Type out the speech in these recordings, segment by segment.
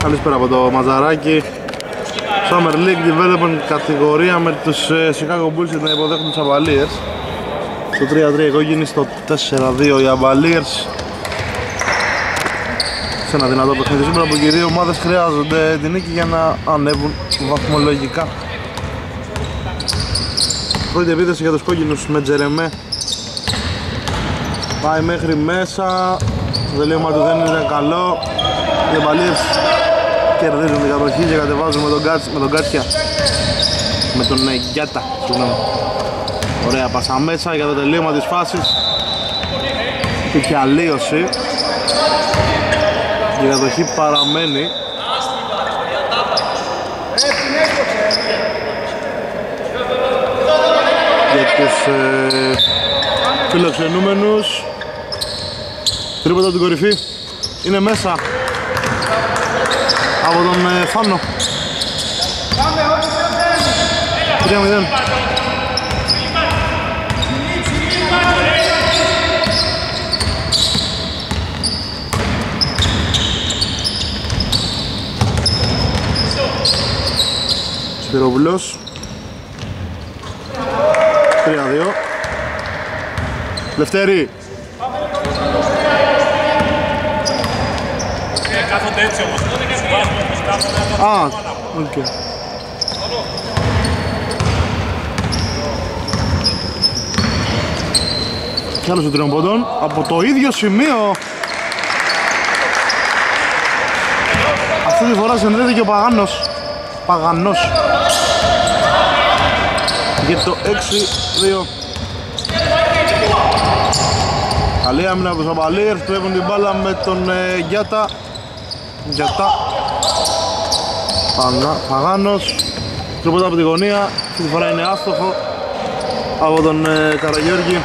Καλησπέρα από το Μαζαράκι. Summer League Development κατηγορία με τους Chicago Bulls να υποδέχουν τους Cavaliers. Στο 3-3 κόκκινη, στο 4-2 οι Cavaliers. Σε ένα δυνατό παιχνίδι σήμερα που και οι δύο ομάδες χρειάζονται την νίκη για να ανέβουν βαθμολογικά. Πρώτη επίθεση για τους κόκκινους με Τζερεμέ. Πάει μέχρι μέσα. Το τελείωμα του δεν είναι καλό. Οι Cavaliers κερδίζουν την κατοχή και κατεβάζουν με τον Κάτσια. Με τον Γκιάτα, συγγνώμη. Ωραία πάσα μέσα για το τελείωμα της φάσης. Είχε αλλίωση. Η κατοχή παραμένει. Για τους φιλοξενούμενους. Τρίποντα από την κορυφή. Είναι μέσα. Από τον Φάνο. 3-0. Σπυρόπουλος. 3-2. Λευτέρη. Κάθονται έτσι όμως. Α, οκ. Κι άλλος ο τριών πόντων από το ίδιο σημείο. Αυτή τη φορά συνδέθηκε ο Παγανός για το 6-2. Καλή άμυνα από τους Cavaliers που έχουν την μπάλα με τον Γκιάτα. Παγάνος. Τρίποντα από τη γωνία. Αυτή τη φορά είναι άστοχο από τον Καραγιώργη.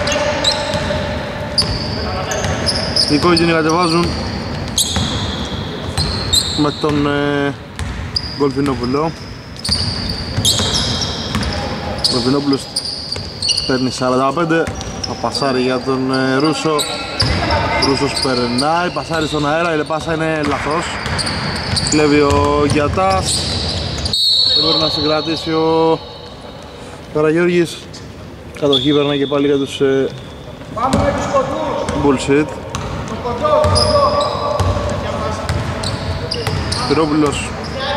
Οι κόκκινοι κατεβάζουν με τον Γκολφινόπουλο. Ο Γκολφινόπουλος παίρνει 45. Θα πασάρει για τον Ρούσο. Ρούσος περνάει, πασάρει στον αέρα, η πάσα είναι λαθός. Κλέβει ο Γκιατάς. Δεν μπορεί να συγκρατήσει ο Καραγιώργης. Κατοχή περνάει και πάλι για τους Bullshit. Σπυρόπουλος.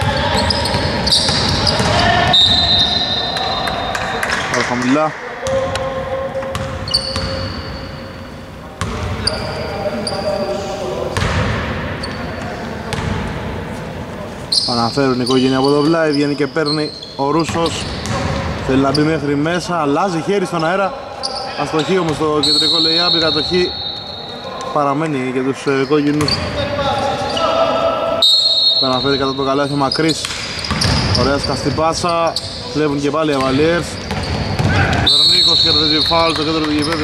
Πάρα χαμηλά. Παναφέρουν η οικογένεια από το βλάι, βγαίνει και παίρνει ο Ρούσος. Θέλει να μπει μέχρι μέσα, αλλάζει χέρι στον αέρα. Αστοχή όμως το κεντρικό lay-up, η κατοχή παραμένει για τους κόκκινους. Παναφέρει κατά το καλάθι μακρύς. Ωραία σκαστή πάσα, κλέβουν και πάλι οι Cavaliers. Βερνίκος κερδίζει φάουλ στο κέντρο του γηπέδου.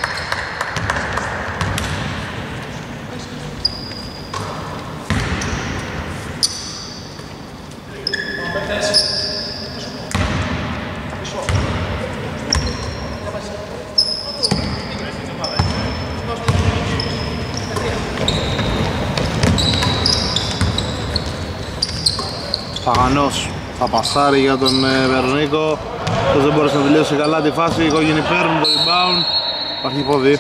Παγανός θα πασάρει για τον Βερνίκο. Δεν μπόρεσε να τελειώσει καλά τη φάση. Οι κόκκινοι παίρνουν το rebound. Υπάρχει πόδι.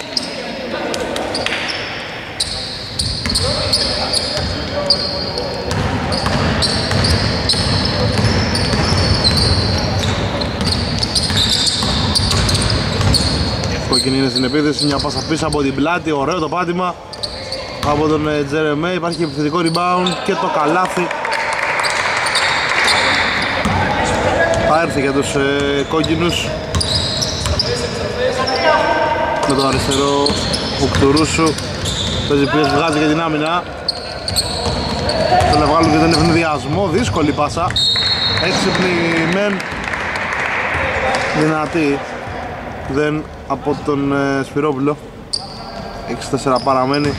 Κόκκινοι είναι στην επίθεση. Μια πάσα πίσω από την πλάτη. Ωραίο το πάτημα από τον Τζερεμέ. Υπάρχει και επιθετικό rebound και το καλάθι. Θα έρθει για τους κόκκινους με το αριστερό Βουκτουρούσου. Παίζει πίεση, βγάζει και την άμυνα. Θέλει να βγάλουν και τον ευνηδιασμό, δύσκολη πάσα. Έξυπνη μεν, δυνατή δεν από τον Σπυρόπουλο. 6-4 παραμένει.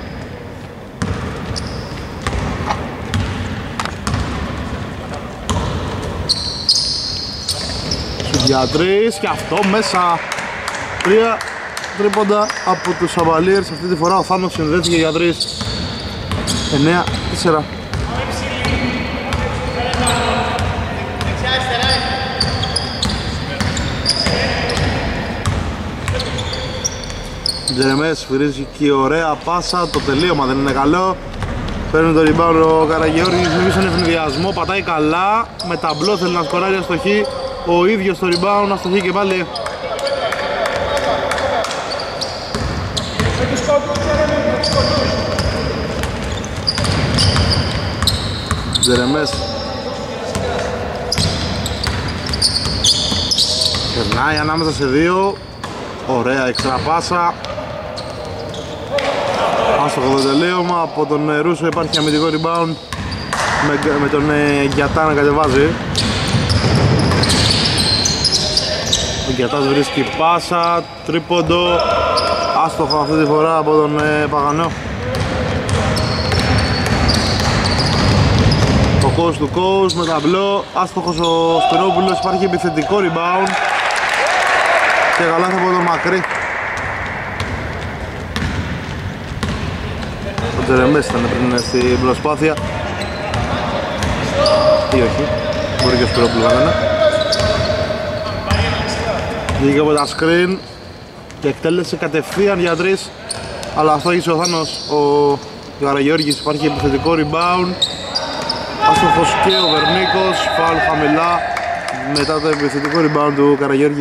Για τρεις και αυτό μέσα. 3 τρίποντα από τους Cavaliers. Αυτή τη φορά ο Θάνος συνδέθηκε για 3. 9-4. Τζερεμές σφυρίζει και ωραία πάσα, το τελείωμα δεν είναι καλό. Παίρνει το rebound ο Καραγεώργης, εμείς στον ευνηδιασμό, πατάει καλά. Με ταμπλό θέλει να σκοράρει, αστοχή. Ο ίδιος το rebound, αστοχή και πάλι. Τζερεμές περνάει ανάμεσα σε δύο. Ωραία έξτρα πάσα. Άστοχο το τελείωμα. Από τον Ρούσο υπάρχει αμυντικό rebound με τον Γιατά να κατεβάζει. Ο Γιατάς βρίσκει πάσα, τρίποντο. Άστοχο αυτή τη φορά από τον Παγανό. Το coast to coast με ταμπλό. Άστοχος ο Σπυρόπουλος, υπάρχει επιθετικό rebound. Και καλάθι από τον Μακρύ. Ο Τζερεμές ήταν πριν στην προσπάθεια. Ή όχι, μπορεί και ο Σπυρόπουλος να κάνει. Βγήκε από τα screen και εκτέλεσε κατευθείαν για τρεις. Αλλά αυτό έχει ο Θάνος, ο Καραγεώργης, υπάρχει επιθετικό rebound. Άστοχος και ο Βερνίκος, φάουλ χαμηλά μετά το επιθετικό rebound του Καραγεώργη.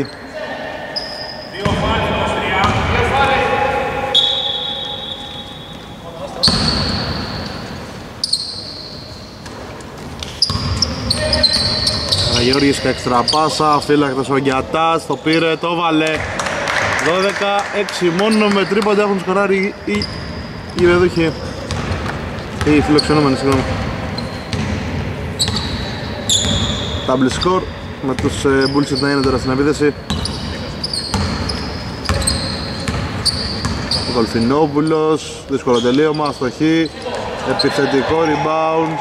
Καραγεώργης και έξτρα πάσα, φύλακτος ο Γιατάς, το πήρε, το βάλε. 12-6 μόνο με τρίποντα έχουν σκοράρει οι βεδούχοι. Οι φιλοξενούμενοι, συγγνώμη. Double score με τους Bullshit να είναι τώρα στην επίθεση. Ο Κολφινόπουλος, δύσκολο τελείωμα, αστοχή, επιθετικό rebound.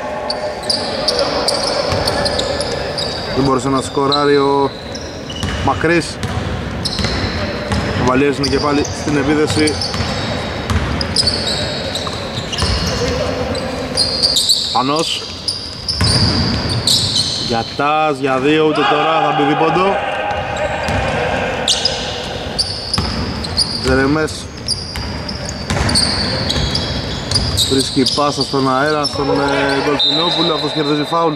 Δεν μπορούσε να σκοράρει ο Μακρύς. Ο Βαλιέρης είναι και πάλι στην επίθεση. Πανός. Γιατάς για δύο, ούτε τώρα θα μπει δίποντο. Τζερεμές βρίσκει πάσα στον αέρα στον Κολφινόπουλο, αυτός κερδίζει φάουλ.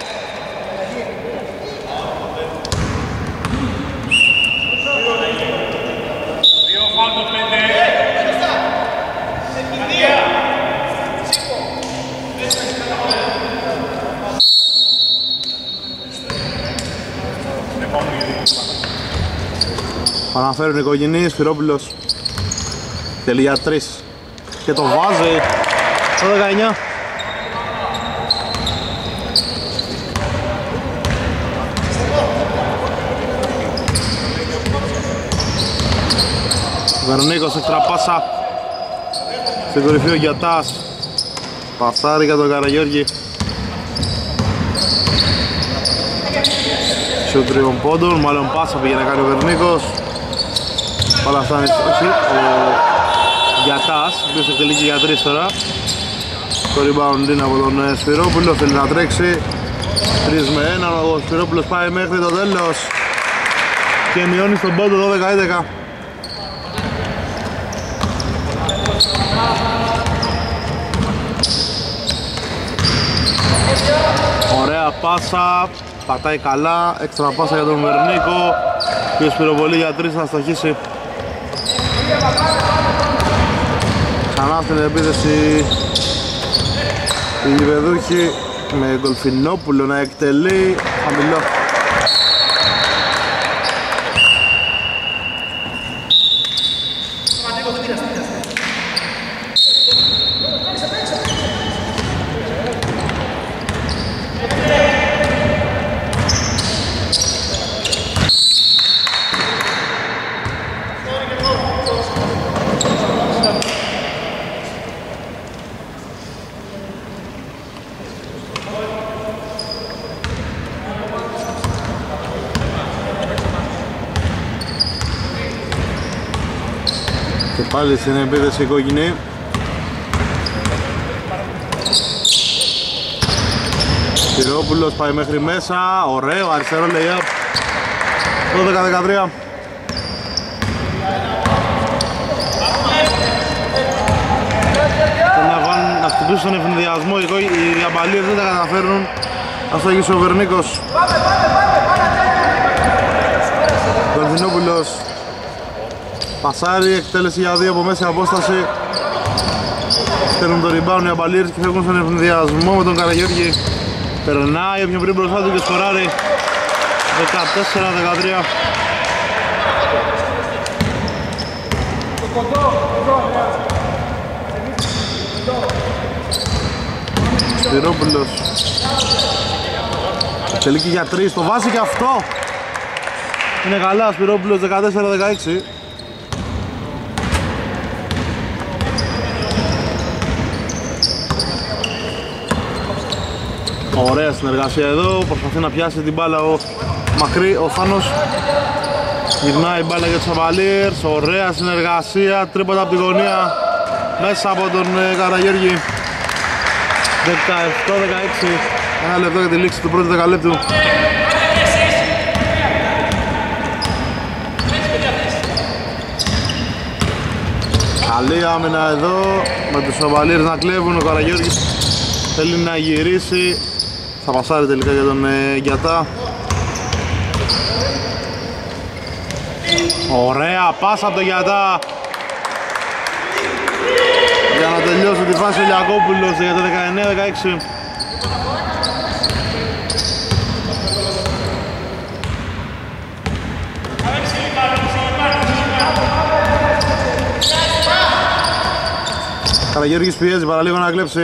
Αναφέρουν οι οικογενείς, Σπυρόπουλος θέλει για 3 και το βάζει το 19. Βερνίκος έξτρα πάσα στην κορυφή ο Γιατάς, πασάρει για τον Καραγεώργη. Σου τριών πόντων, μάλλον πάσα πήγε να κάνει ο Βερνίκος. Όλα φτάνει, όχι, ο Γιατάς, ο οποίος εκτελεί και για 3 τώρα. Το rebound είναι από τον Σπυρόπουλο, θέλει να τρέξει. 3 με 1, ο Σπυρόπουλος πάει μέχρι το τέλος και μειώνει στον πόντο 12-11. Ωραία πάσα, πατάει καλά, έξτρα πάσα για τον Βερνίκο και ο Σπυροβολή για 3 θα στοχίσει. Ξανά στην επίθεση οι Λιβεδούχοι με Κολφινόπουλο να εκτελεί χαμηλό. Πάλι στην επίθεση κόκκινη. Σπυρόπουλος πάει μέχρι μέσα, ωραίο αριστερό lay-up. 12-13. πίσω στον ευνηδιασμό, οι αμπαλίες δεν τα καταφέρνουν. Αστοχής ο Βερνίκος. Κωνσταντινόπουλος πασάρει, εκτέλεση για 2 από μέση απόσταση. Στέλνουν το rebound οι αμπαλίες και φεύγουν στον ευνηδιασμό με τον Καραγιώργη. Περνάει όποιον πριν μπροστά του και σκοράρει. 14-13. Σπυρόπουλος τελική για 3, το βάζει και αυτό. Είναι καλά Σπυρόπουλος, 14-16. Ωραία συνεργασία εδώ, προσπαθεί να πιάσει την μπάλα ο Μακρύ, ο Θάνος. Γυρνάει η μπάλα για τους Αμπαλίρς, ωραία συνεργασία, τρίποτα από τη γωνία μέσα από τον Καραγιώργη. 17-16, ένα λεπτό για τη λήξη του πρώτου δεκαλέπτου. Καλή άμυνα εδώ, με τους Αμπαλίρς να κλέβουν, ο Καραγιώργης θέλει να γυρίσει. Θα πασάρει τελικά για τον Γκιατά. Ωραία πάσα από τον Γκιατά για να τελειώσει τη φάση ο Λιακόπουλος για το 19-16. Καραγιώργης πιέζει παραλίγο να κλέψει.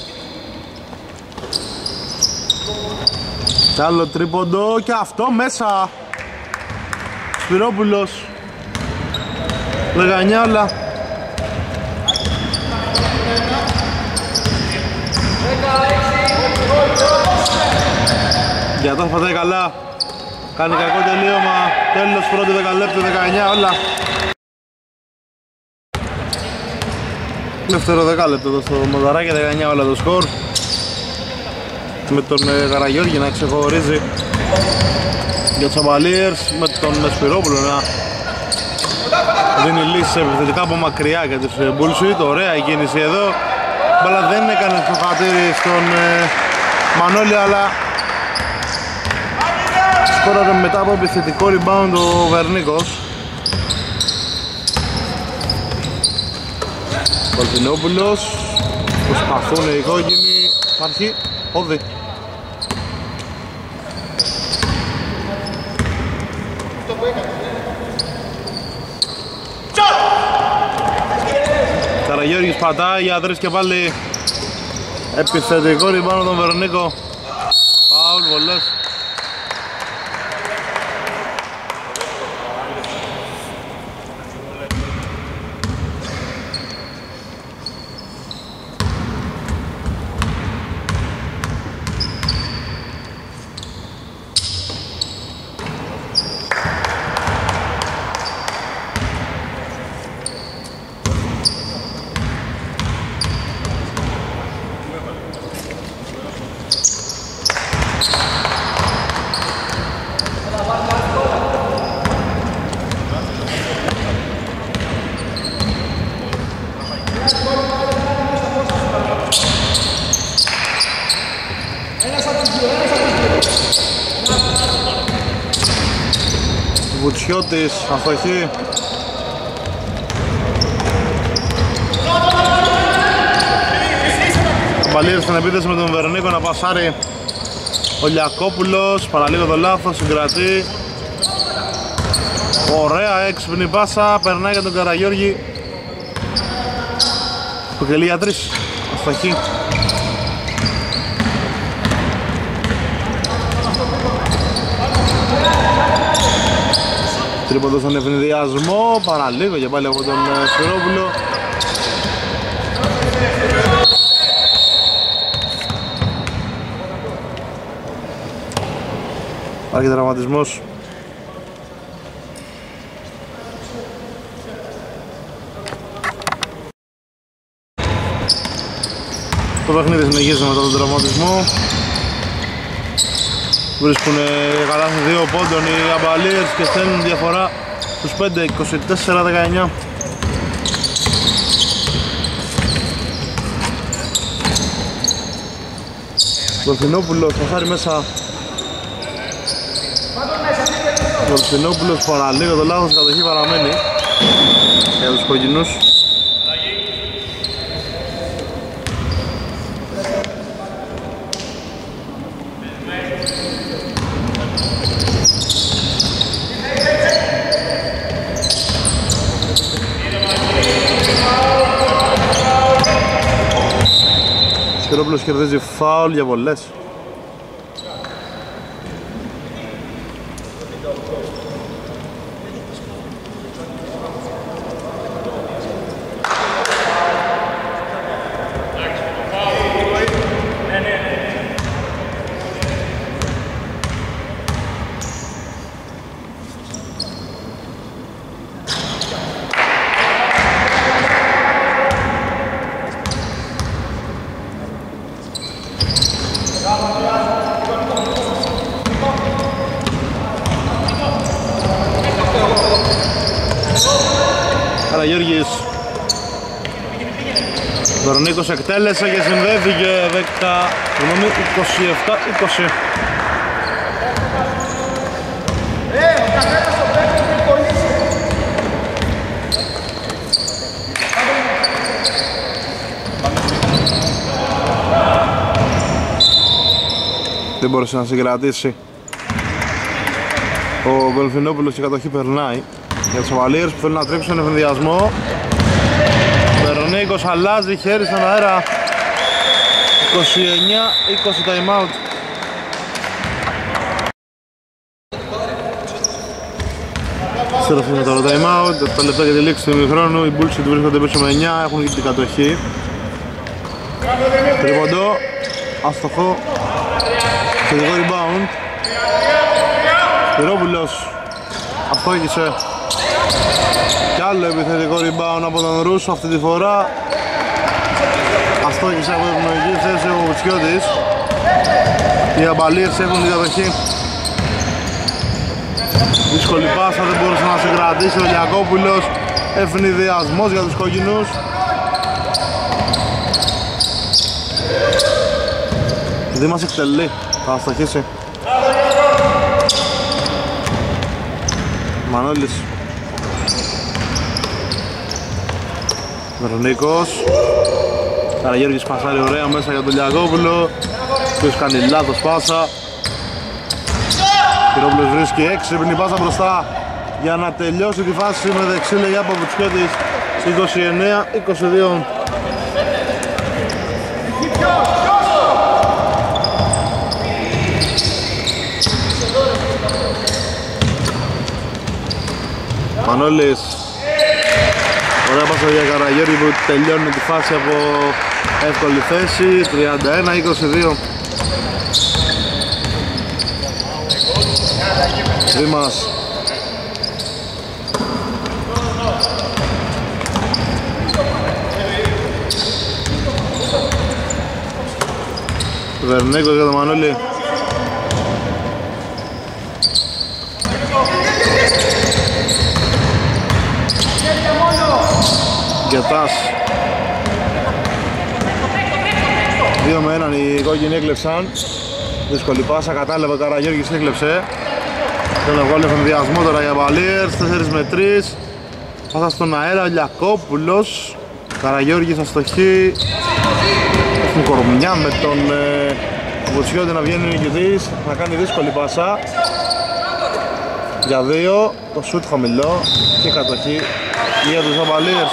Κι άλλο τρίποντο και αυτό μέσα. Σπυρόπουλος 19 όλα. Για το πατάει καλά. Κάνει κακό τελείωμα. Τέλος πρώτο δεκαλέπτου, 19 όλα. Δεύτερο δεκάλεπτο εδώ στο Μονταράκι, 19 όλα το σκορ. Με τον Καραγιώργη να ξεχωρίζει για τους Αμπαλίρς, με τον Σπυρόπουλο να δίνει λύσεις επιθετικά από μακριά για τους Bullshit. Ωραία η κίνηση εδώ. Μπάλα δεν έκανε στο χατήρι στον Μανώλη, αλλά σκόραρε μετά από επιθετικό rebound ο Βερνίκος. Κολτινόπουλος, προσπαθούν οι κόκκινοι, υπάρχει πόδι. Καραγιώργης πατάει για 3 και πάλι επιθετικό rebound τον Βερνίκο. Φάουλ, βολές. Βουτσιώτης, αστοχή. Αμπαλίρς στην επίθεση με τον Βερνίκο να πασάρει ο Λιακόπουλος, παραλίγο το λάθος, συγκρατεί. Ωραία έξυπνη πάσα, περνάει για τον Καραγιώργη που κελεί για 3, αστοχή. Τρίποντο στον ευνηδιασμό, παραλίγο και πάλι από τον Σπυρόπουλο. Υπάρχει τραυματισμός. Το παιχνίδι συνεχίζει μετά τον τραυματισμό. Βρίσκουν καλά σε 2 πόντων οι Αμπαλίρς και στέλνουν διαφορά στους 5, 24-19. Δολφινόπουλος πασάρει μέσα. Δολφινόπουλος παραλίγο το λάθος, κατοχή παραμένει για τους κόκκινους. Σκυρόπουλος κερδίζει φάουλ για βολές. Καραγιώργης. Βερονίκος εκτέλεσε και συνδέθηκε 27-20. Δεν μπόρεσε να συγκρατήσει ο Δολφινόπουλος και η κατοχή περνάει για τους Αβαλίρες που θέλουν να τρίξουν τον εφενδιασμό. Βερονίκος αλλάζει χέρι στον αέρα. 29-20 time out. Στρέφουμε το time out, 7 λεπτά για τη λήξη του ημιχρόνου. Οι Bullshit βρίσκονται πίσω με 9, έχουν και την κατοχή. Τρίποντο, αστοχό, θετικό rebound. Σπυρόπουλος αστόχησε. Κι άλλο επιθετικό rebound από τον Ρούσο αυτή τη φορά. Αστόχησε από την ευνοϊκή θέση ο Βουτσιώτης. Οι Αμπαλίες έχουν την κατοχή. Δύσκολη πάσα, δεν μπορούσε να συγκρατήσει ο Λιακόπουλος. Ευνηδιασμός για τους κόκκινους. Δήμας εκτελεί, θα αστοχίσει. Μανώλης. Βερονίκος. Καραγιώργης πασάρει ωραία μέσα για τον Λιακόπουλο. Ποιος κάνει λάθος πάσα. Κυρόπουλος βρίσκει έξυπνη πάσα μπροστά για να τελειώσει τη φάση με δεξί λεγιά από Βουτσιώτης. 29-22. Μανώλης. Ωραία πάσα για Καραγιώργη που τελειώνει τη φάση από εύκολη θέση. 31-22. Δήμας. Βερνίκος για τον Μανώλη. Γκετάς. 2 με 1 οι κόκκινοι έκλεψαν. Δύσκολη πάσα, κατάλαβε ο Καραγιώργης και έκλεψε. Θέλω να βγάλει εφενδιασμό τώρα για Βαλίερς, 4 με 3. Πάσα στον αέρα, ο Λιακόπουλος. Καραγιώργης αστοχή. Έχουν κορμιά με τον Βουτσιώτη να βγαίνει νικητής. Να κάνει δύσκολη πάσα. Για 2, το σουτ χαμηλό και κατοχή για τους Βαλίερς.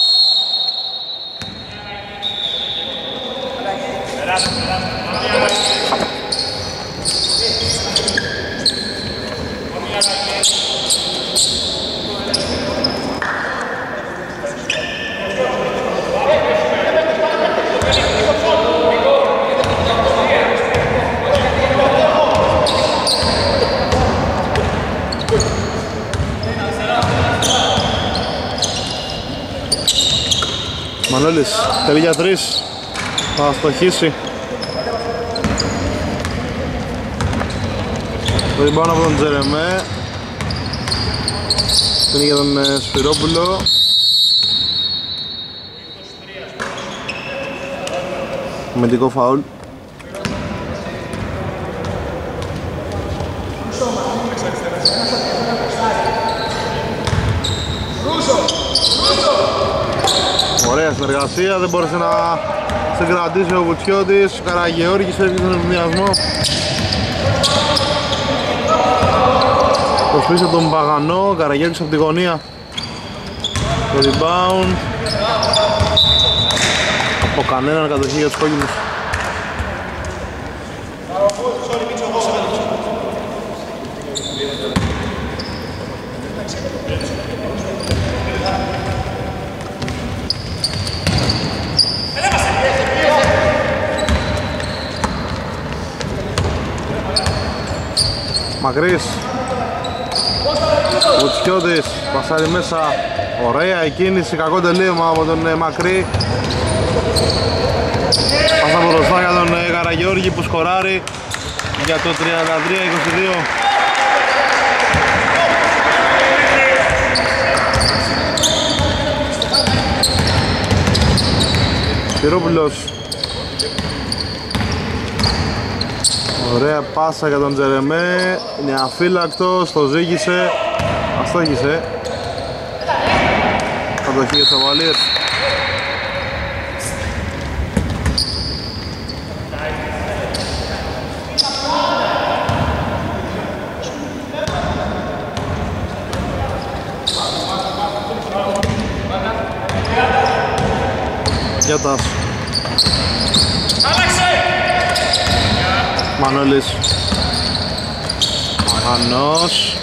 Μανώλης, θέλει για 3, θα αστοχίσει. Το rebound από τον Τζερεμέ. Είναι για τον Σπυρόπουλο. Αμυντικό φάουλ. Ωραία συνεργασία, δεν μπόρεσε να συγκρατήσει ο Βουτσιώτης. Ο Καραγεώργης έφυγε στον ευνηδιασμό. Προσπίσε τον Παγανό, ο Καραγεώργης από τη γωνία. Το rebound. Από κανέναν κατοχή για τους κόκκινους. Μακρύς, Βουτσιώτης, πασάρει μέσα, ωραία η κίνηση, κακό τελείωμα από τον Μακρύ. Πάσα μπροστά για τον Καραγεώργη που σκοράρει για το 33-22. Σπυρόπουλος. Ωραία πάσα για τον Τζερεμέ, είναι αφύλακτος, το ζήγησε, αστόχησε. Κατοχή για τους Αβαλίες. Γιώτας. Μανώλης. Μαγανός.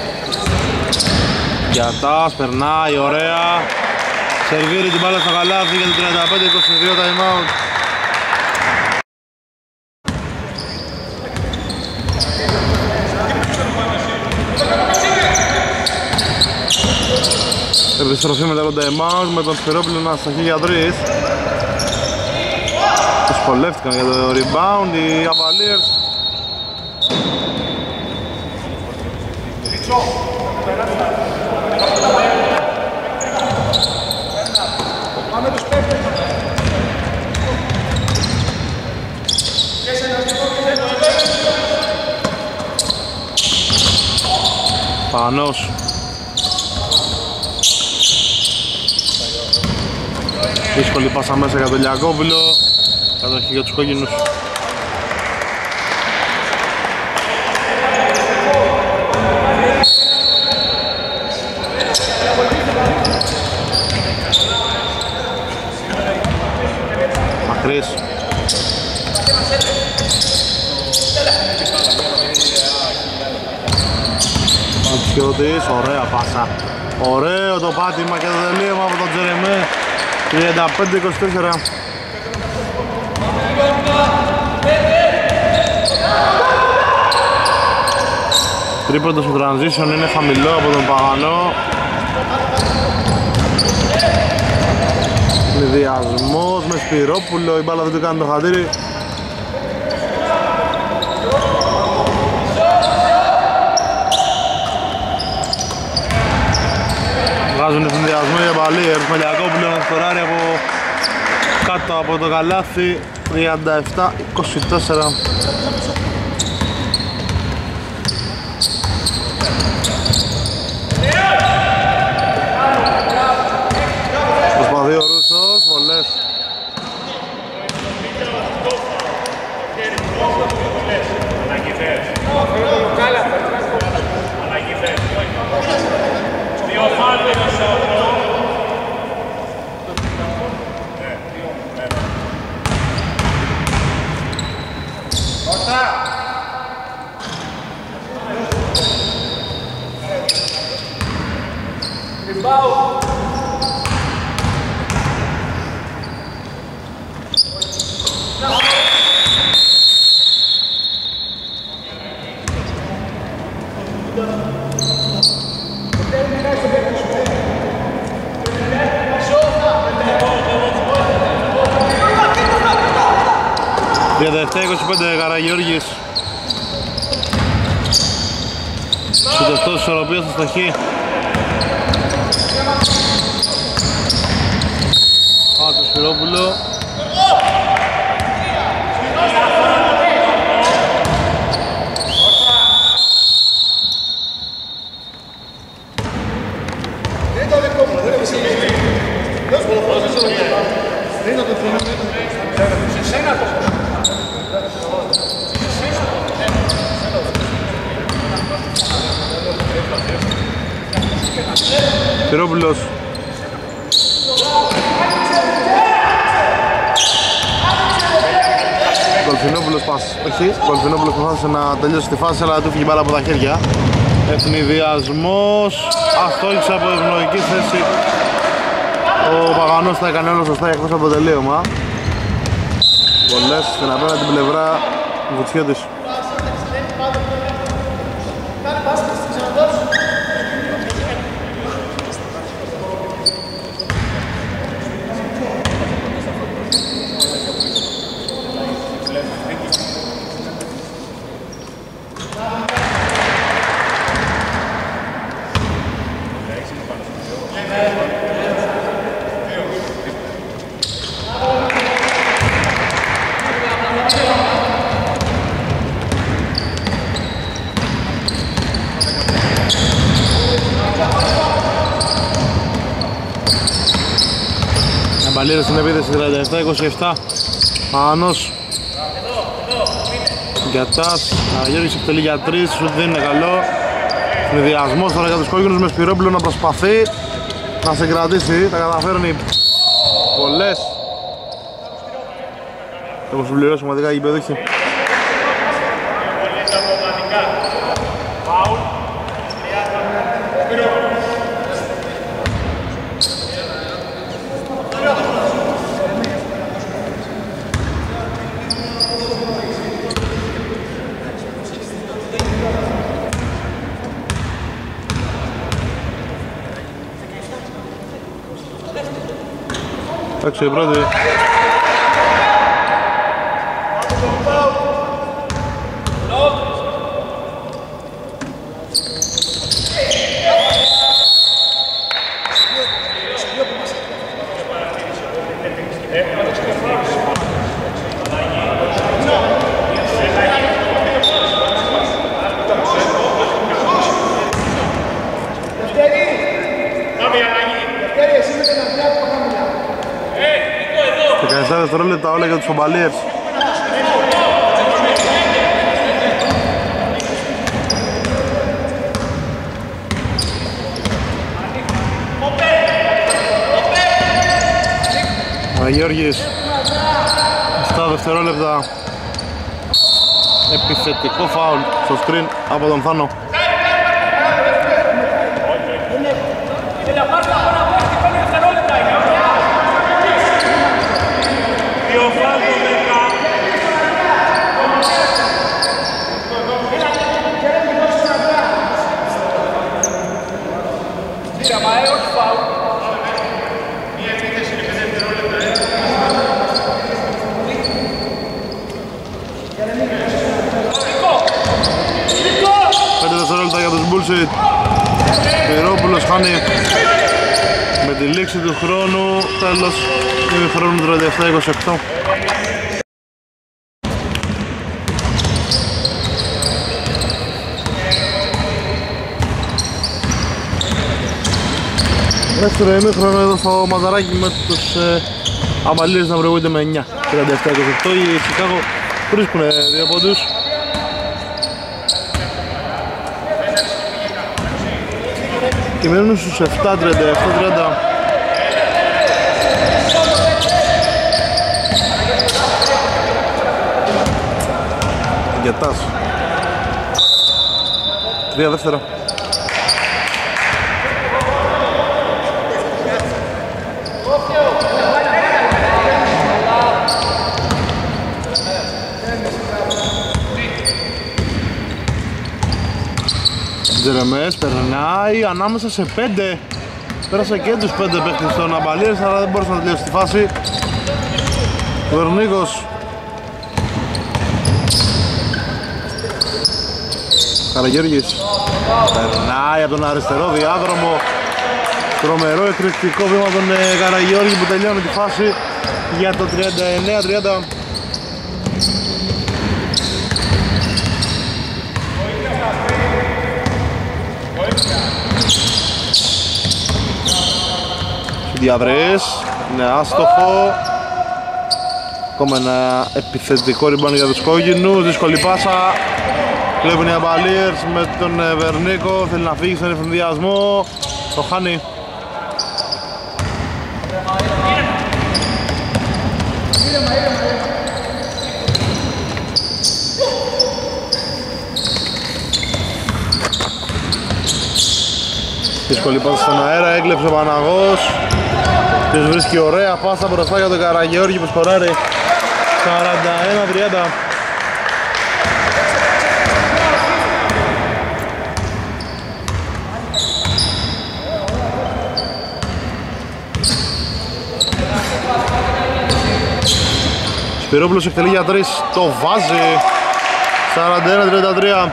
Γιώτας, περνάει, ωραία. Σερβίρει την μπάλα στο καλάθι για το 35-22 time out. Επιστροφή μετά το time out με τον Σπυρόπουλο να σταχεί για τρεις. Δυσκολεύτηκαν για το rebound οι Cavaliers. Πανός. Δύσκολη πάσα μέσα για τον Λιακόπουλο. Κατοχή για τους κόκκινους. Μακρύς. Ματσιώτης, ωραία πάσα. Ωραίο το πάτημα και το τελείωμα από τον Τζερεμέ. 35-24. Τρίποντο στο transition είναι χαμηλό από τον Παγανό. Συνδυασμός με Σπυρόπουλο, η μπάλα δεν του κάνει το χατήρι. Βγάζουν συνδυασμό για παλί, έρθει Λιακόπουλο να σκοράρει από κάτω από το καλάθι. 37-24. Προσπαθεί ο Ρούσος, βολές. Για τα 7-25 Καραγεώργης. Συντευτός ισορροπίας στο στοχή. Πάμε το Σπυρόπουλο. Πυρόπουλος. Κολφινόπουλος Κολφινόπουλος προσπάθησε να τελειώσει τη φάση, αλλά του φύγει μπάλα από τα χέρια. Ευνηδιασμός, αστόχησε από ευνοϊκή θέση. Ο Παγανός τα έκανε όλο σωστά εκτός από το τελείωμα. Πολλές στην απέναντι την πλευρά Βουτσιώτης. Μπαλίρες στην επίθεση 37-27. Πάνος Γιατάς, Γιώργης εκτελεί για 3, ότι δεν είναι καλό. Συνδυασμός τώρα για τους κόκκινους με Σπυρόπουλο να προσπαθεί να συγκρατήσει, τα καταφέρνει πολλές. Έχουν συμπληρώσει σημαντικά οι γηπεδούχοι. Εντάξει, η πρώτη. Δευτερόλεπτα όλα για τους Ομπαλίευς. Αγιώργης στα δευτερόλεπτα, επιθετικό φάουλ στο screen από τον Θάνο. Πυρόπουλος χάνει με τη λήξη του χρόνου, τέλος του χρόνου 37-28. Δεύτερο ημίχρονο εδώ στο Μαζαράκι με τους Αμπαλίρες να προηγούνται με 9, 37-28. Οι Σικάγο βρίσκουν 2 πόντους. Και μένουν στους 7-37-30. Γιατάς 3 δεύτερα. Τζερεμές περνάει ανάμεσα σε 5. Πέρασε και τους 5 παίκτες των Αμπαλίρες, αλλά δεν μπορούσε να τελειώσει τη φάση. Βερνίκος Καραγιώργης περνάει από τον αριστερό διάδρομο. Τρομερό εκρηκτικό βήμα τον Καραγιώργη που τελειώνει τη φάση για το 39-30. Διαβρές, Είναι άστοχο. Ακόμα ένα επιθετικό rebound για τους κόκκινους. Δύσκολη πάσα. Κλέβουν οι Cavaliers με τον Βερνίκο. Θέλει να φύγει στον εφημδιασμό. Το χάνει. Δύσκολη πάσα στον αέρα, έκλεψε ο Παναγός. Τους βρίσκει ωραία πάσα μπροστά για τον Καραγεώργη που σκοράρει 41-30. Σπυρόπουλος εκτελεί για 3, το βάζει. 41-33.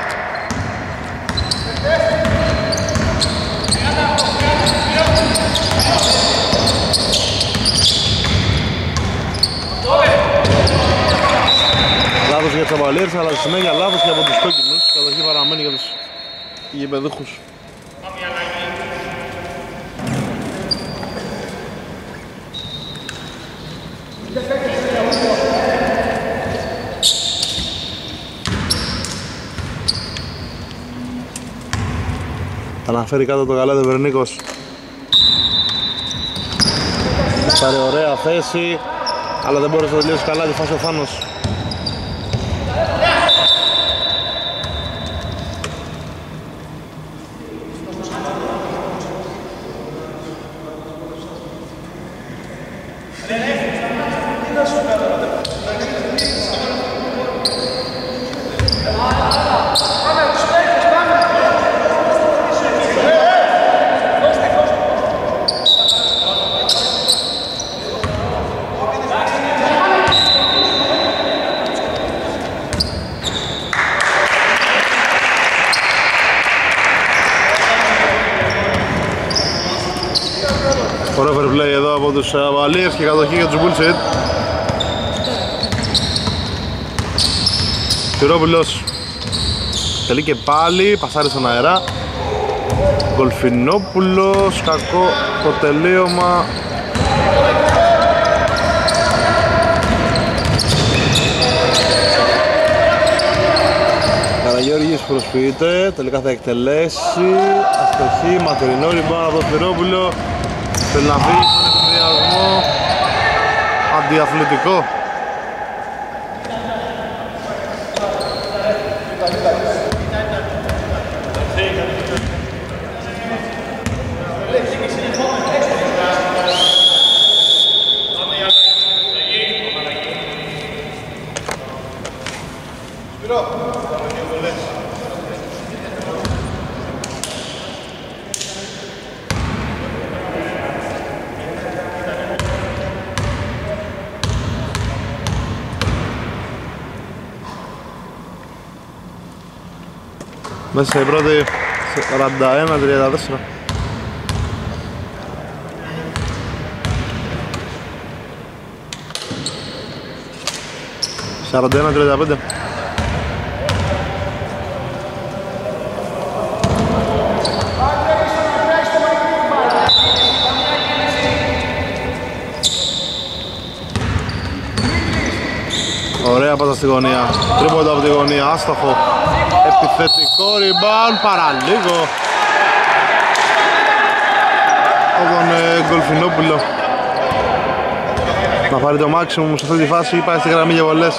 Λάθος για τους Cavaliers, αλλά συνέχεια λάθος και από τους κόκκινους. Η κατοχή παραμένει για τους γηπεδούχους. Αναφέρει κάτω το καλάδι Βερνίκος. Πάρει ωραία θέση, αλλά δεν μπόρεσε να τελειώσει καλά τη φάση ο Θάνος. Ωραίο fair play εδώ από τους Cavaliers και κατοχή για τους Bullshit. Σπυρόπουλος τελεί και πάλι, πασάρει στον αέρα. Γκολφινόπουλος, κακό το τελείωμα. Καραγεώργης προσποιείται, τελικά θα εκτελέσει. Αστοχή, μακρινό rebound από τον Σπυρόπουλο. Θέλει να φύγει στον εφηδιασμό. Αντιαθλητικό. Μέσα σε πρώτη 41-34. «41-35». Ωραία πάσα στη γωνία, τρίποντα από τη γωνία, άστοχο. Επιθετικό rebound, παραλίγο από τον Γκολφινόπουλο. Να πάρει το maximum σε αυτή τη φάση, πάει στη γραμμή για βολές.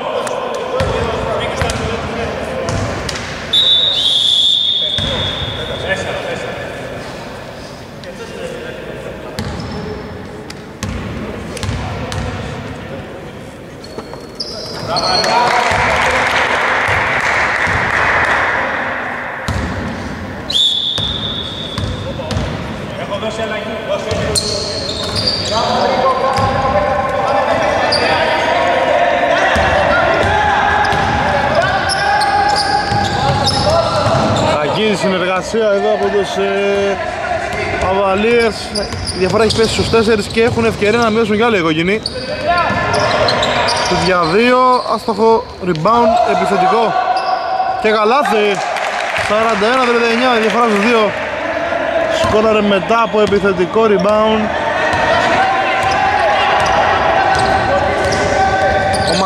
Κακή συνεργασία εδώ από τους Cavaliers. Η διαφορά έχει πέσει στους 4 και έχουν ευκαιρία να μειώσουν κι άλλο οι κόκκινοι. Για 2, άστοχο rebound, επιθετικό και καλάθι. 41-39, η διαφορά στους 2. Σκόραρε μετά από επιθετικό rebound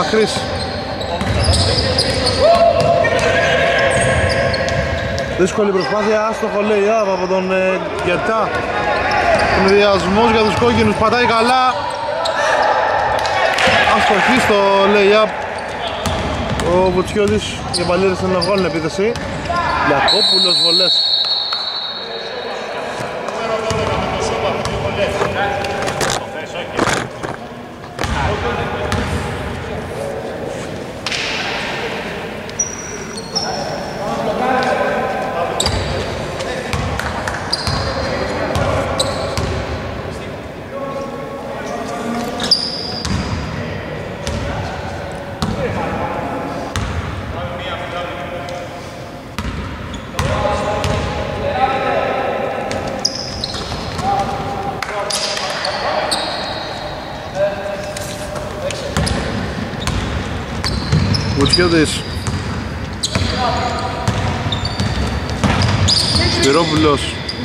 Μακρύς. Δύσκολη προσπάθεια, άστοχο λέει από τον Γκερτά. Ενδιασμός για τους κόκκινους, πατάει καλά. Αστοχή στο lay-up. Ο Βουτσιώτης και πάλι θέλει να βγάλουν επίθεση. Λιακόπουλος, βολές. Βουτσιώτης. Σπυρόπουλος.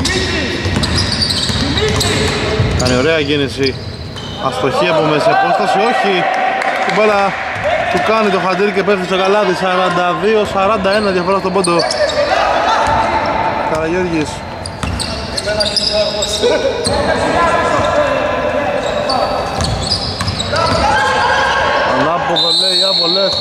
Κάνει ωραία κίνηση. Αστοχή από μέση απόσταση, όχι. Την μπάλα του κάνει το χαντήρι και πέφτει στο καλάδι. 42-41 διαφορά στον πόντο. Καραγιώργης. Ανάποδο λέει αβολές.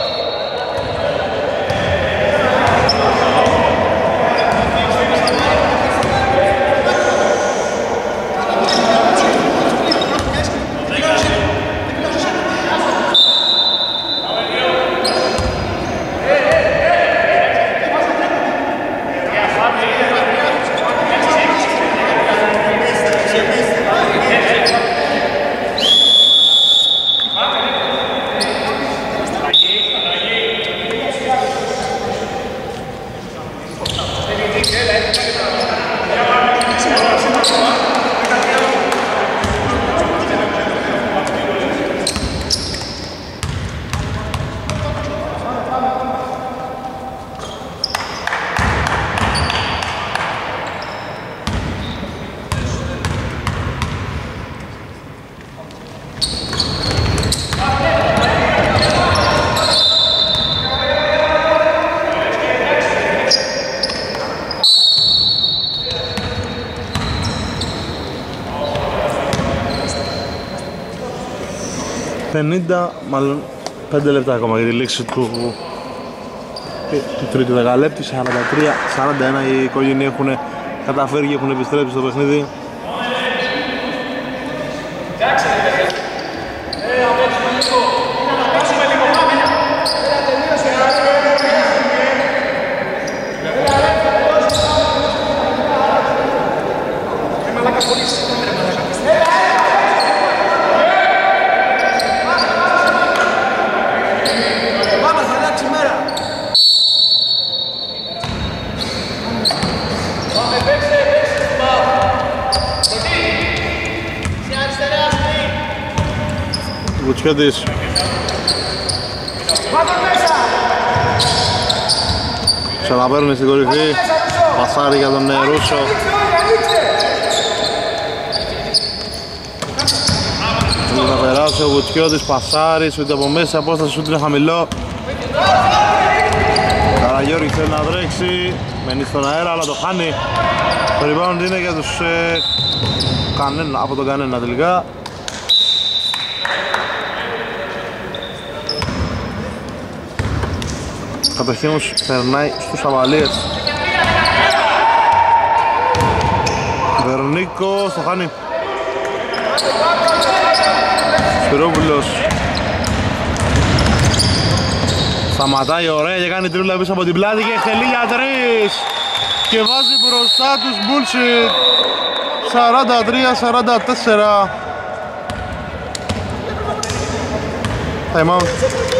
Μάλλον 5 λεπτά ακόμα για τη λήξη του τρίτου δεκαλέπτου. 43-41 οι οικογένειοι έχουν καταφέρει και έχουν επιστρέψει στο παιχνίδι. Βουτσιώτης. Ξαναπαίρνει στην κορυφή. Πασάρι για τον Ρούσο. Θα περάσει ο Βουτσιώτης, πασάρι, ούτε από μέση απόσταση, ούτε είναι χαμηλό. Καραγιώργης θέλει να τρέξει, μένει στον αέρα αλλά το χάνει. Το rebound είναι για τους από τον κανένα τελικά. Κατοχή όμως περνάει στους Αβαλίες. Βερνίκος το χάνει. Σπυρόπουλος. Σταματάει ωραία και κάνει τρίπλα πίσω από την πλάτη και εκτελεί για τρεις. Και βάζει μπροστά τους bullshit. 43-44. Time out.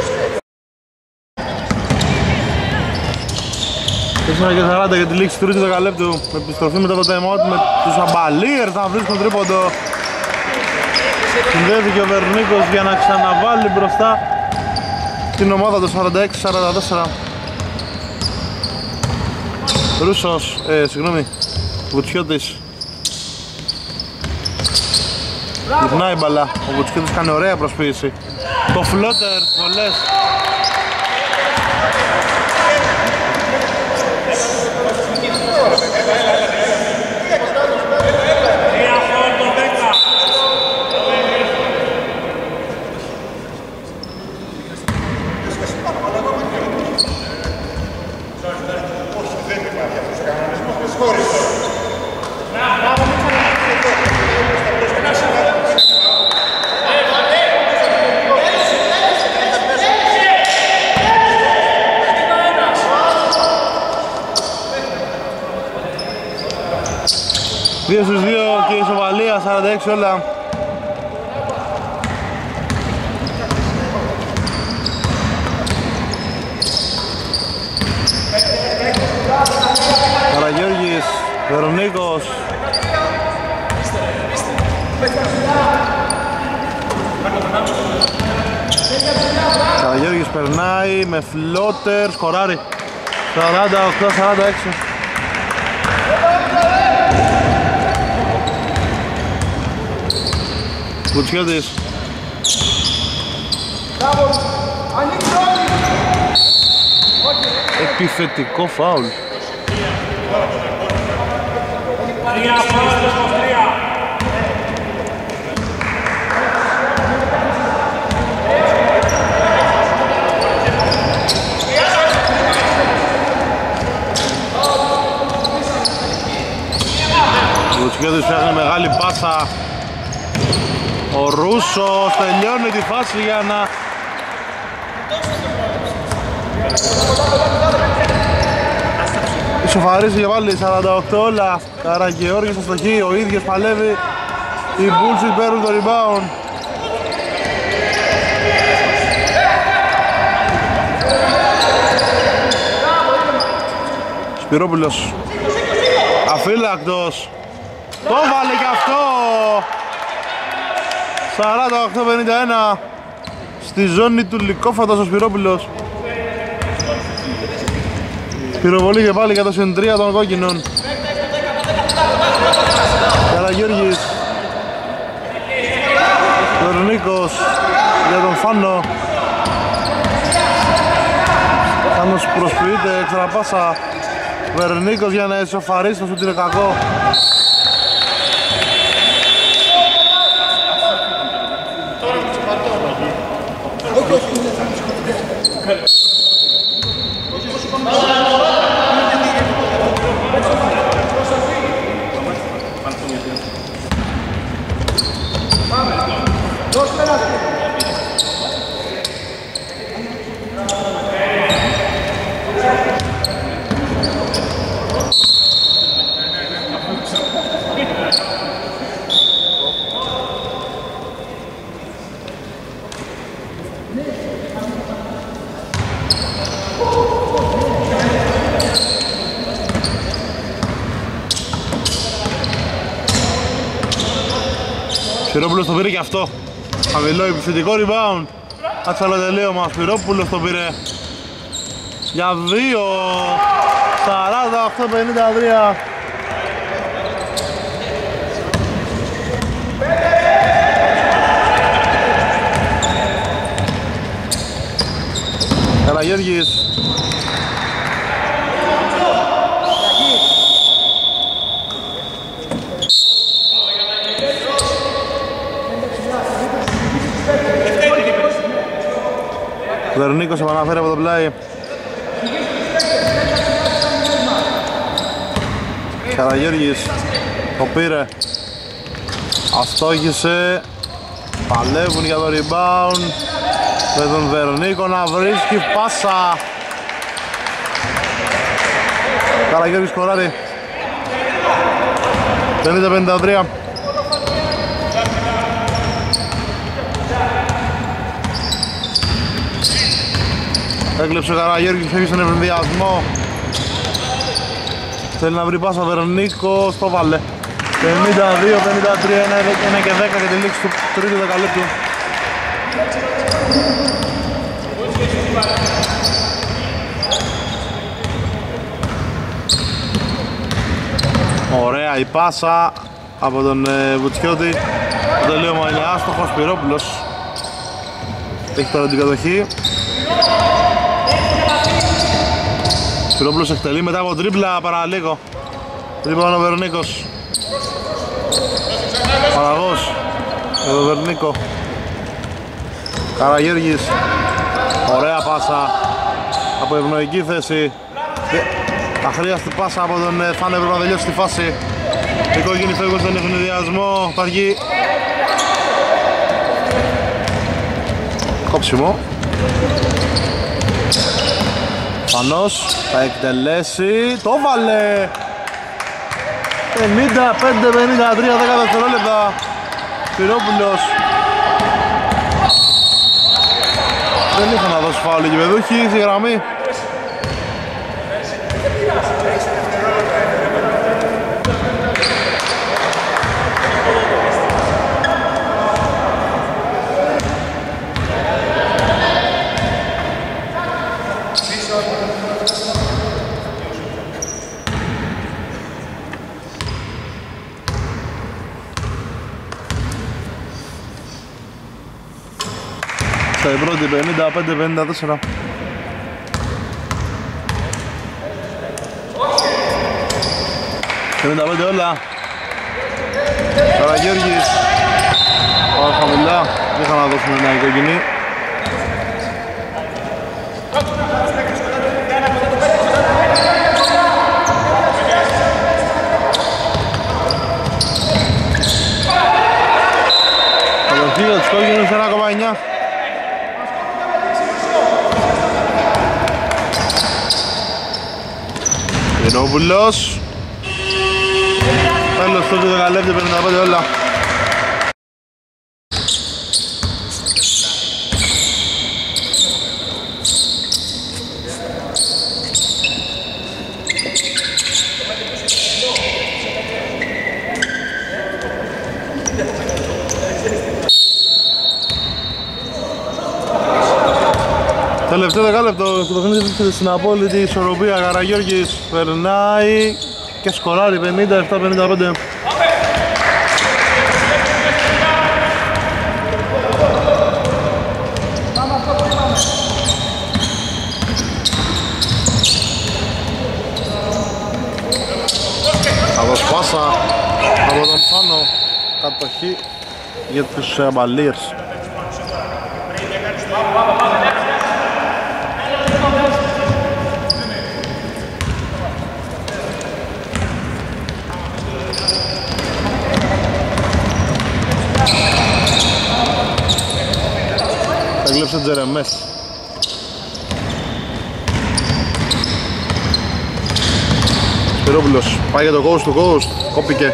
4:40 για τη λήξη του τρίτου δεκαλέπτου. Με επιστροφή μετά το time out με τους Αμπαλίερ θα βρίσκουν τρίποντο. Συνδέθηκε ο Βερνίκος για να ξαναβάλει μπροστά την ομάδα του 46-44. Ρούσος, συγγνώμη, Βουτσιώτης. Γυρνάει η μπαλά, ο Βουτσιώτης κάνει ωραία προσποίηση. Το φλότερ, βολές. Δύο στους δύο και ισοβαλία, 46 όλα. Καραγιώργης, Βερονίκος. Καραγιώργης περνάει με φλότερ, σκοράρει. 48-46. Βουτσιώτης. Επιθετικό φάουλ. Βουτσιώτης φτιάχνει μεγάλη πάσα. Ο Ρούσος τελειώνει τη φάση για να ισοφαρίσει και πάλι 48 όλα. Καραγιώργης στο στοχή, ο ίδιος παλεύει. Οι Bulls παίρνουν το rebound. Σπυρόπουλος αφύλακτος. Το βάλε και αυτό. 48-51 στη ζώνη του Λυκόφαντος ο Σπυρόπουλος. Πυροβολή και πάλι για το συντρία των κόκκινων. Καραγιώργης, Βερνίκος για τον Φάνο. Φάνος προσποιείται, ξαναπάσα. Βερνίκος για να ισοφαρίσει, το σούτ είναι κακό. Σπυρόπουλος το πήρε και αυτό. Χαμηλό επιθετικό rebound. Άξαλο τελείωμα. Σπυρόπουλος το πήρε για 2. 48-53. Καραγιώργης. Βερνίκος επαναφέρει από το πλάι. Καραγιώργης το πήρε. Αστόχησε. Παλεύουν για το rebound. Με τον Βερνίκο να βρίσκει πάσα. Καραγιώργης σκοράρει. 50-53. Έκλεψε ο Καραγιώργης, φεύγει στον ευρωδιασμό. Θέλει να βρει πάσα ο Βερνίκος, το βάλε. 52-53, 1 και 10 για τη λήξη του τρίτου δεκαλέπτου. Ωραία η πάσα από τον Βουτσιώτη. Το τελείωμα είναι άστοχος. Σπυρόπουλος Έχει τώρα την κατοχή. Σπυρόπουλος εκτελεί μετά από τρίπλα παραλίγο. Τρίπλα ο Βερνίκος. Παραγός για τον Βερνίκο. Καραγέργης. Ωραία πάσα από ευνοϊκή θέση. Αχρίαστη πάσα από τον Φάνε, πρέπει να τελειώσει τη φάση. Οι κόκκινοι φεύγουν στον ευνηδιασμό. Θα βγει κόψιμο. Φανός θα εκτελέσει. Το βάλε. 55-53, 10 δευτερόλεπτα. Σπυρόπουλος. Δεν είχαν να δώσει φάουλ οι γηπεδούχοι στη γραμμή. Στα πρώτη 55-54. «55 όλα». Καραγέργης. Πάρα χαμηλά. Δεν είχα να δώσουμε μια κόκκινη. Κατοχή για τους κόκκινους 1,9. Σπυρόπουλος. Τέλος του 10 λεπτά, 55 όλα. Τελευταίο δεκάλεπτο το παιχνίδι βρίσκεται στην απόλυτη ισορροπία. Καραγιώργης περνάει και σκοράρει 57-55. Θα δώσει πάσα από τον Φάνο, κατοχή για τους Μπαλίρς. Έκλεψε Τζερεμές. Σπυρόπουλος πάει για το coast to coast. Κόπηκε.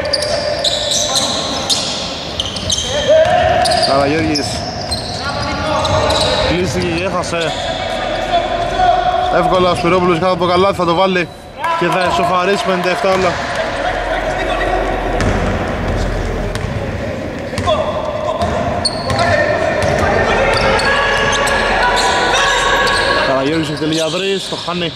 Καραγέργης κλείστηκε και έχασε. Εύκολα ο Σπυρόπουλος κάτω από το καλάθι θα το βάλει και θα εσωφαρίσει 57 όλα. Καραγέργης εκτελεί για τρεις, το χάνει.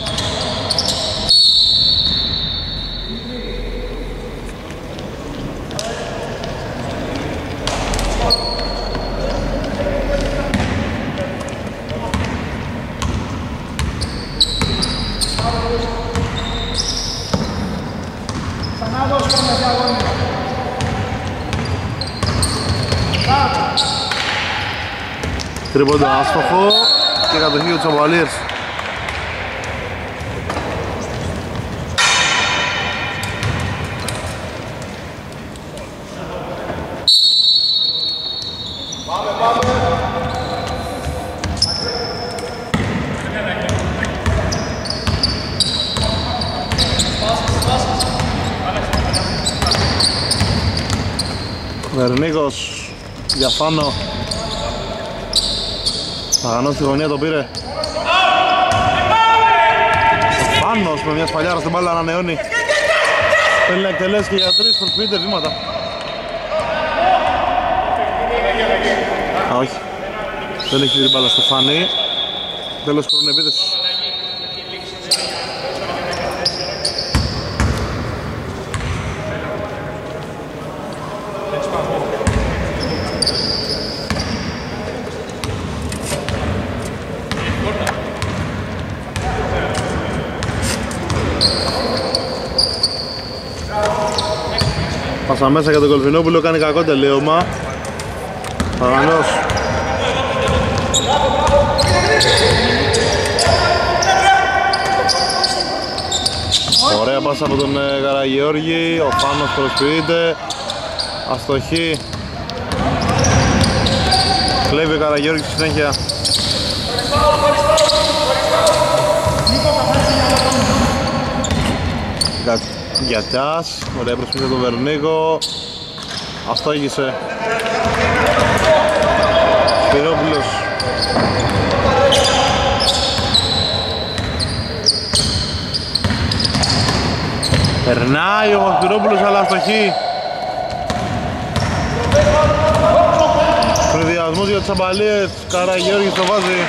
Τρίποντο άστοχο και κατοχή για τους Αμπαλίρς. Βερνίκος για Φάνο. Παγανός στη γωνία το πήρε. Ο Φάνος με μια σπαλιάρα στην μπάλα ανανεώνει. Θέλει να εκτελέσει και για τρεις, προσποιείται βήματα. Α, όχι. Δεν έχει την μπάλα στο Φάνη. Τέλος χρόνου επίθεσης. Πάσα μέσα για τον Κολφινόπουλο, κάνει κακό τελείωμα. Παγανός. Ωραία πάσα από τον Καραγεώργη, ο Πάνος προσποιείται. Αστοχή. Κλέβει ο Καραγεώργης στη συνέχεια. Γιατιάς, ωραία προσποιείται τον Βερνίκο. Αστόγησε. Σπυρόπουλος. Περνάει ο Σπυρόπουλος αλλά αστοχή. Προδιασμός για τις αμπαλίες, Καραγεώργης το βάζει.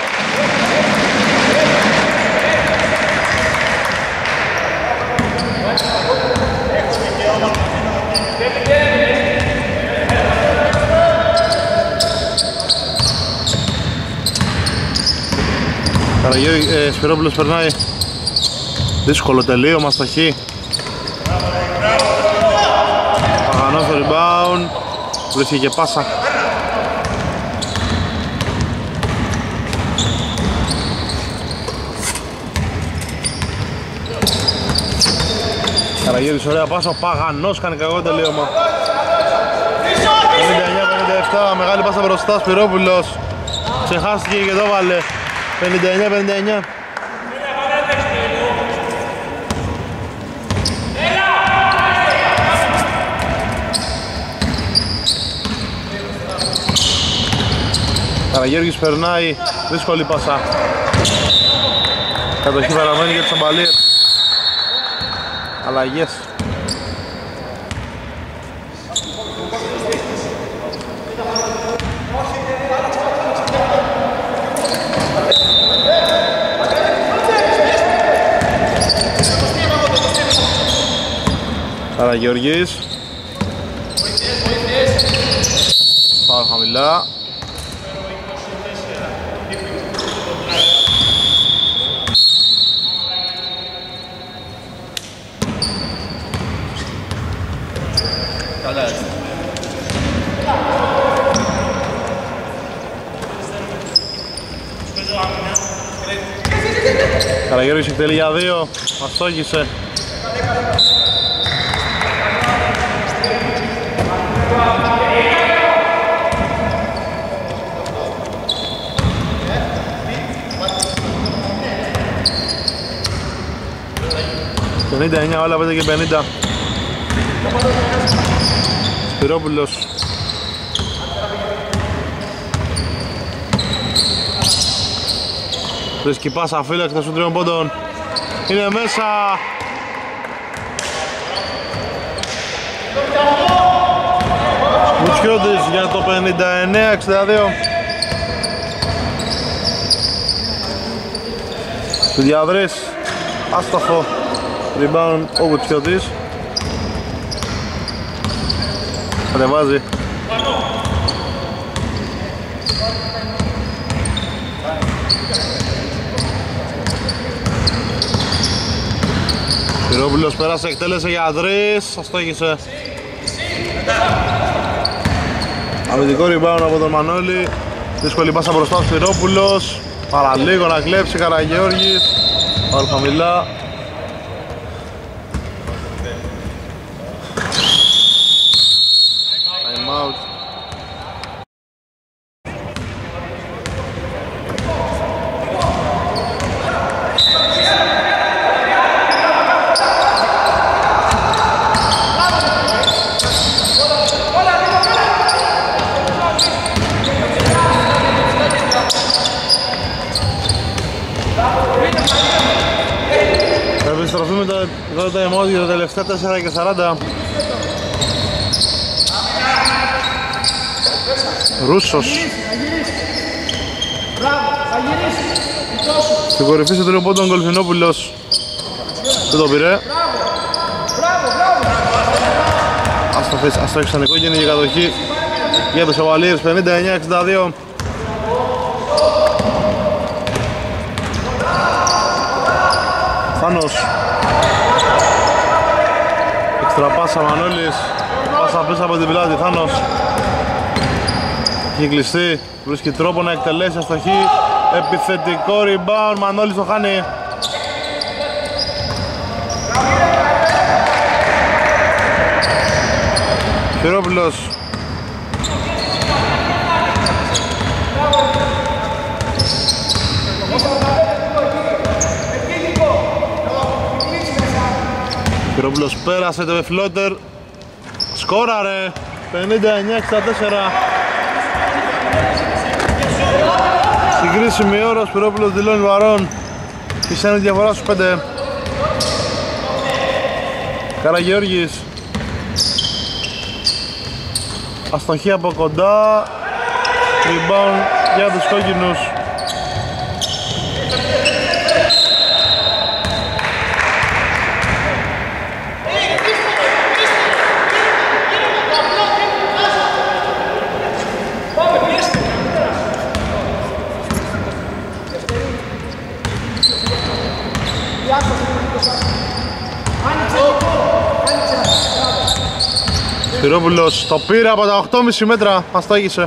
Σπυρόπουλος περνάει. Δύσκολο τελείωμα, αστοχή. Παγανός στο rebound. Βρίσκει και πάσα. Καραγεώργης ωραία πάσα, ο Παγανός κάνει κακό τελείωμα. 59-57, μεγάλη πάσα μπροστά, Σπυρόπουλος. Ξεχάστηκε και το βάλε. 59-59. Καραγεώργης περνάει, δύσκολη πάσα. Κατοχή παραμένει για τις αμπαλίες. Αλλαγές. Καραγεώργης. Πάω χαμηλά. Καραγεώργης εκτελεί για 2, αστόχησε. Το 59 όλα 5 και 50. Σπυρόπουλος. Βρίσκει πάσα αφύλακτα των 3 πόντων. Είναι μέσα. Μουτσιώτης για το 59-62. Διαβρής, άστοχο. Rebound ο Μουτσιώτης. Κατεβάζει. Σπυρόπουλος πέρασε, εκτέλεσε για 3, αστόχησε. Αμυντικό rebound από τον Μανώλη. Δύσκολη πάσα μπροστά ο Σπυρόπουλος. Παραλίγο να κλέψει Καραγεώργης. Πάρει χαμηλά. Time out. Επιστροφή με το time out για τα τελευταία 4 και 40. Ρούσος. Στην κορυφή στο τρίποντο τον Κολφινόπουλος. Δεν το πήρε. Αστόχησε σαν οικόγενη για κατοχή για τους Αβαλίρες 59-62. Φάνος. Εξτρα πάσα Μανώλης. Πάσα πάσα πίσω από την πλάτη, Θάνος. Έχει κλειστεί, βρίσκει τρόπο να εκτελέσει αστοχή. Επιθετικό rebound, Μανώλης το χάνει. Χειρόπουλος. Χειρόπουλος πέρασε το φλότερ. Σκόραρε 59-64. Στην κρίσιμη ώρα ο Σπυρόπουλος δηλώνει βαρών. Πισάνει τη διαφορά στους 5. Καραγεώργης. Αστοχή από κοντά. Rebound για τους κόκκινους. Σπυρόπουλος το πήρε από τα 8,5 μέτρα, αστάγησε.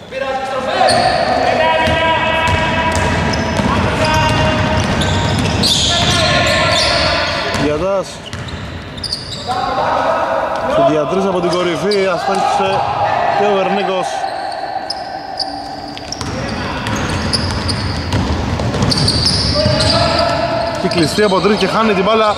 Διατάς. Στην διατρής από την κορυφή, αστάγησε και ο Βερνίκος. Έχει κλειστεί από τρεις και χάνει την μπάλα.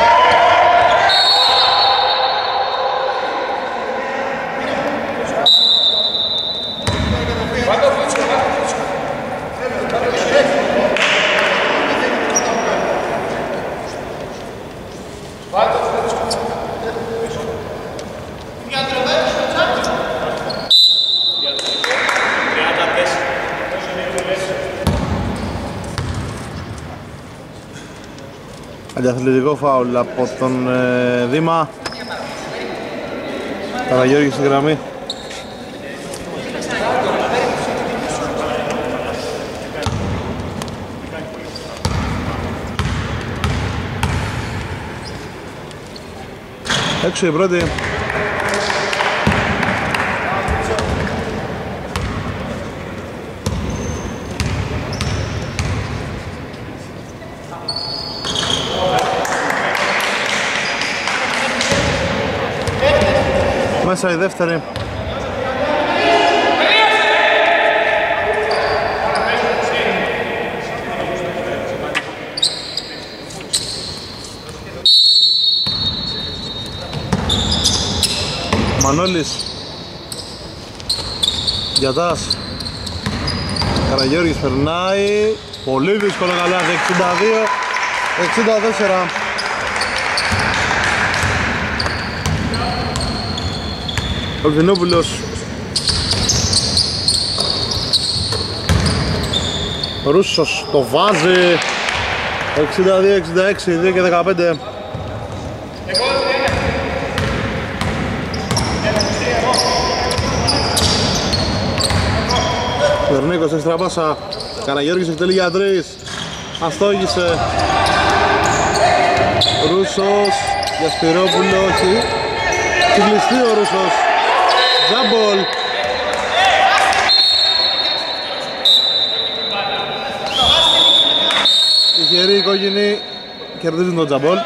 Αντιαθλητικό φάουλ από τον Δήμα. Καραγεώργης στη γραμμή. Έξω η πρώτη. Μέσα η δεύτερη. Μανώλης. Γιατάς. Καραγεώργης περνάει. Πολύ δύσκολο καλάθι. 62-64. Ο Βινόπουλος. Ο Ρούσος το βάζει. 62-66, 2 και 15. Βερνίκος έξτρα πάσα. Καραγεώργης εκτελεί για 3. Αστόγησε. Ρούσος για Σπυρόπουλο, όχι. Κυκλιστεί ο Ρούσος. Τζάμπολ. Τυχεροί οι κόκκινοι κερδίζουν τον τζαμπόλ.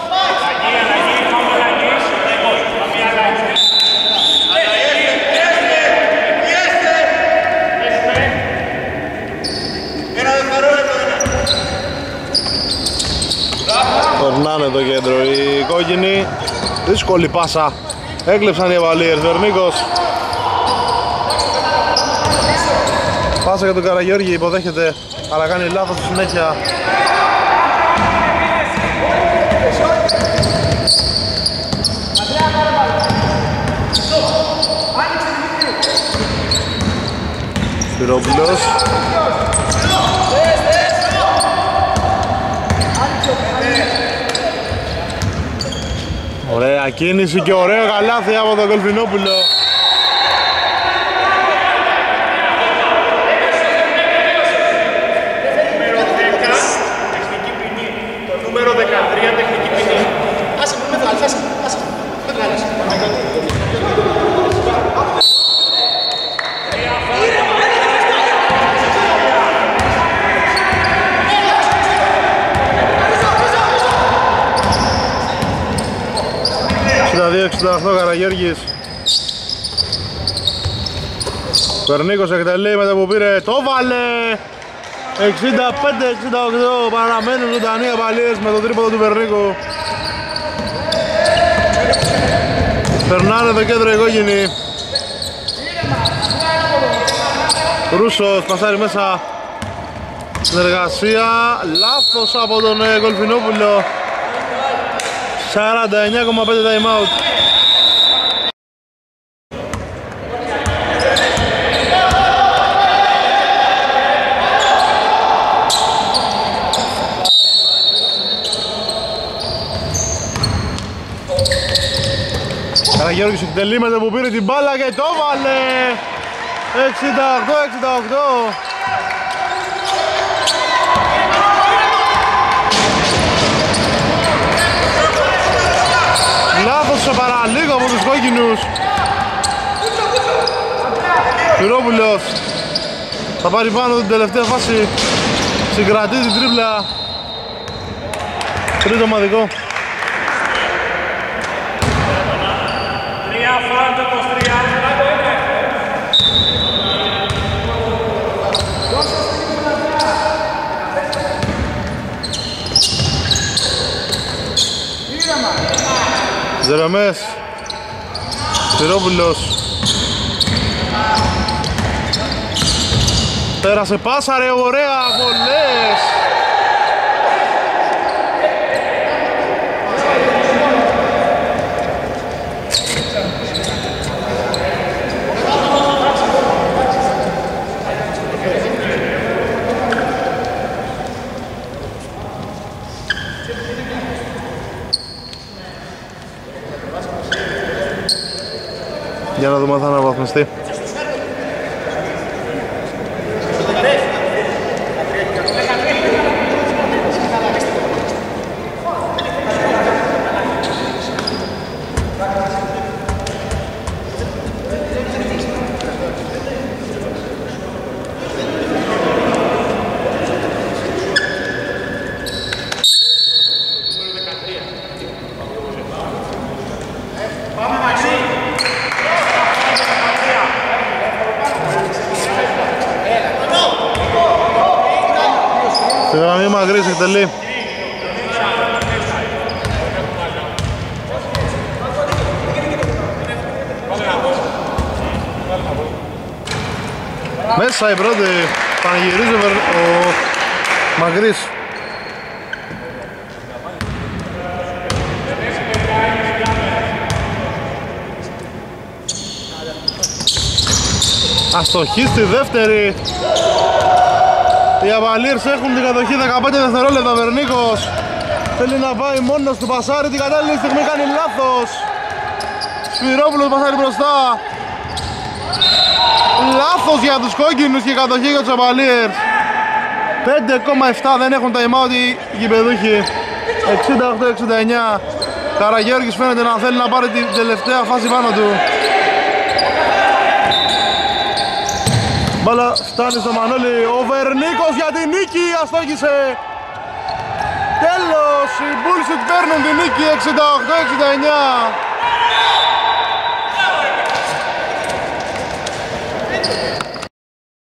Περνάνε το κέντρο οι κόκκινοι. Δύσκολη πάσα. Έκλεψαν οι Αβαλίες. Βερνίκος. Πάσα για τον Καραγεώργη, υποδέχεται, αλλά κάνει λάθος στη συνέχεια. Σπυρόπουλος. Ωραία κίνηση και ωραίο καλάθι από τον Κολφινόπουλο. Νούμερο 13 τεχνική ποινή. Άσε, με βγάλεις, άσε, με βγάλεις. 68 Καραγιώργης. Περνίκος εκτελεί με το που πήρε, το βάλε! 65-68, παραμένουν ζωντανοί οι Απαλίες με το τρίποδο του Περνίκου. Περνάνε το κέντρο οι κόκκινοι. Ρούσος, πασάρει μέσα. Συνεργασία, λάθος από τον Κολφινόπουλο. 49,5 time out. Καραγιώργης εκτελεί με το που πήρε την μπάλα και το βάλε! 68-68. Λάθος σε παραλίγο από τους κόκκινους. Πυρόπουλος θα πάρει πάνω την τελευταία φάση. Συγκρατεί την τρίπλα. Τρίτο ομαδικό. Ζερεμές, Πυρόπουλος. Πέρασε πάσα ρε, ωραία, βολές. Για να δούμε αν θα αναβαθμιστεί. Στη γραμμή Μαγρής εκτελεί. Μέσα η πρώτη, πανηγυρίζει ο Μαγρής. Αστοχή στη δεύτερη. Οι Αβαλίρς έχουν την κατοχή 15 δευτερόλεπτα. Βερνίκος θέλει να πάει μόνος του, πασάρι, την κατάλληλη στιγμή κάνει λάθος. Σπυρόπουλος πασάρι μπροστά. Λάθος για τους κόκκινους και κατοχή για τους Αβαλίρς. 5,7 δεν έχουν time out οι γηπεδούχοι. 68-69. Καραγιώργης φαίνεται να θέλει να πάρει την τελευταία φάση πάνω του. Μπάλα φτάνει στο Μανώλη, ο Βερνίκος για την νίκη, αστόχησε. Τέλος, οι Bullshit παίρνουν την νίκη 68-69.